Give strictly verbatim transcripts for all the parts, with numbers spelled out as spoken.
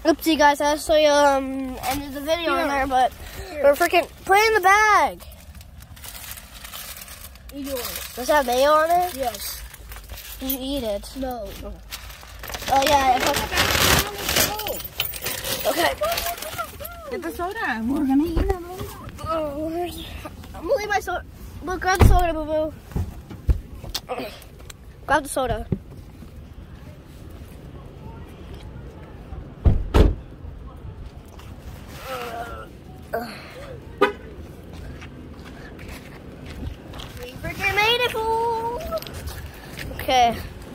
Oopsie, guys, I saw you um, ended the video in there, but we're freaking playing the bag. Eat it. Does that mayo on it? Yes. Did you eat it? No. Oh, yeah. Okay. Get the soda. We're gonna eat it. Oh, where's... I'm gonna leave my soda. Look, grab the soda, boo boo. Grab the soda. We freaking made it, fool. Okay.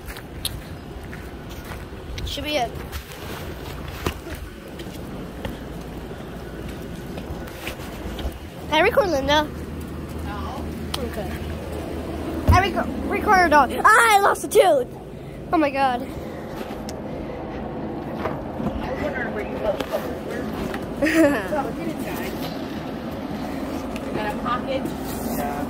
Should be it. Can I record Linda? No. Okay. I record, record her dog. Ah, I lost a tooth. Oh my god. I was wondering where you both go. So, get inside. You got a pocket? Yeah.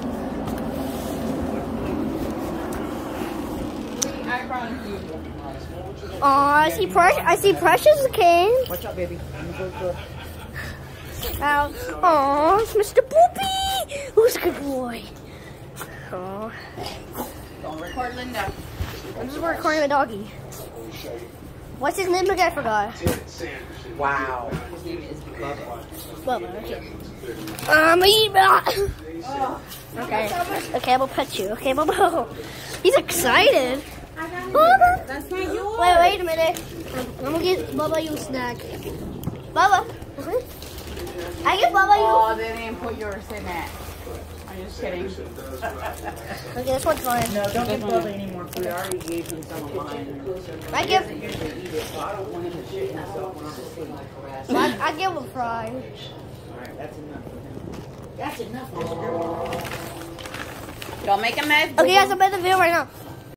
I promise you. Oh, I see Precious. I see Precious came. Watch out, baby. I'm gonna go to Ow. Oh, it's Mister Poopy. Who's a good boy? Oh. Don't record Linda. I'm just recording the doggy. What's his name again? I forgot. Wow. His name is Bubba. Bubba. Okay. Um, eat that. Oh. Okay. Okay, I'm gonna pet you. Okay, Bubba. He's excited. Bubba. That's not yours. Wait, wait a minute. I'm gonna get Bubba you a snack. Bubba. I get Bubba you. Oh, they didn't put yours in it. I'm just kidding. Okay, this one's fine. No, don't give Bubba anymore. We already gave him some of mine. I give. He doesn't usually eat it, so I don't want him to shit himself when I'm asleep. I, I give him fry. Alright, that's enough for him. That's enough for him. Don't make a mess. Okay, guys, I'm in the video right now.